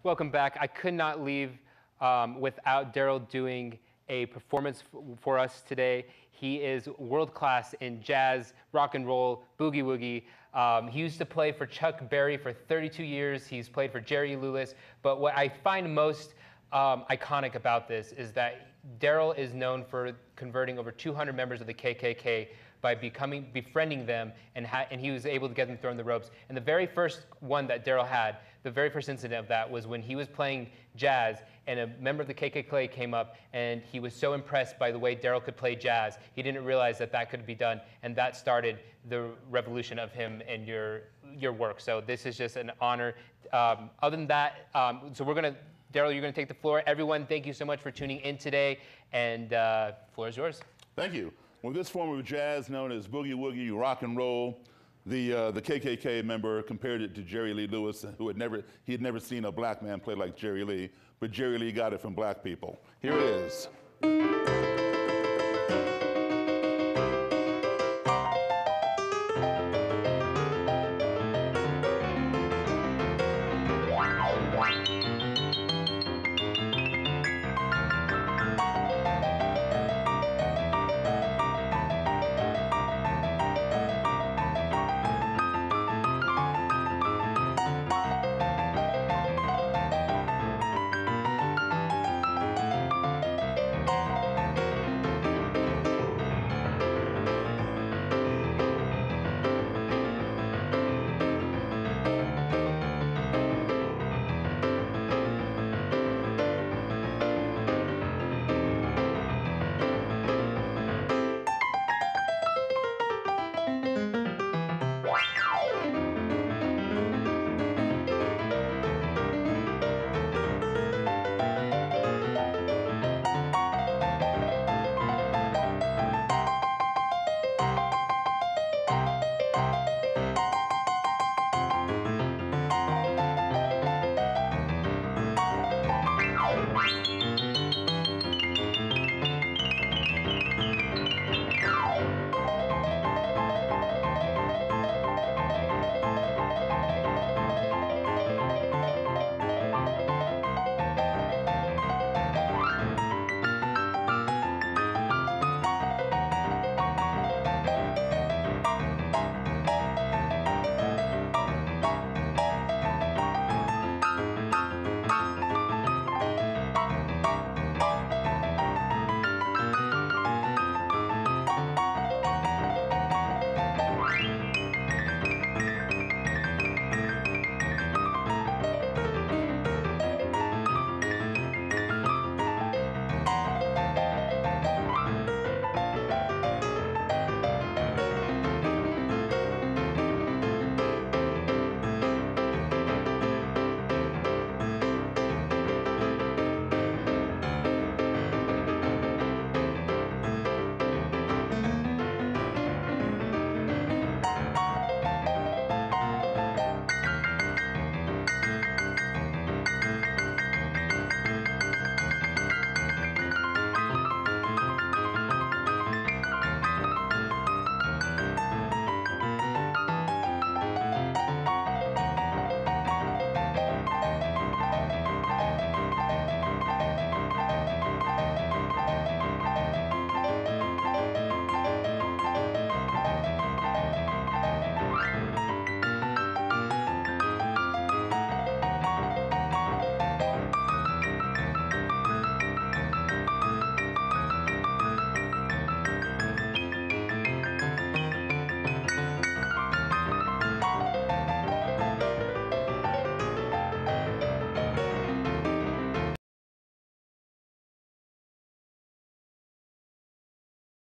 Welcome back. I could not leave without Daryl doing a performance for us today. He is world-class in jazz, rock and roll, boogie woogie. He used to play for Chuck Berry for 32 years. He's played for Jerry Lee Lewis. But what I find most iconic about this is that Daryl is known for converting over 200 members of the KKK by befriending them, and he was able to get them thrown the ropes. And the very first one that Daryl had, the very first incident of that was when he was playing jazz, and a member of the KKK came up, and he was so impressed by the way Daryl could play jazz, he didn't realize that that could be done, and that started the revolution of him and your work. So this is just an honor. Other than that, so we're gonna. Daryl, you're going to take the floor. Everyone, thank you so much for tuning in today, and the floor is yours. Thank you. Well, this form of jazz known as boogie woogie, rock and roll, the KKK member compared it to Jerry Lee Lewis, who had never seen a black man play like Jerry Lee, but Jerry Lee got it from black people. Here it is.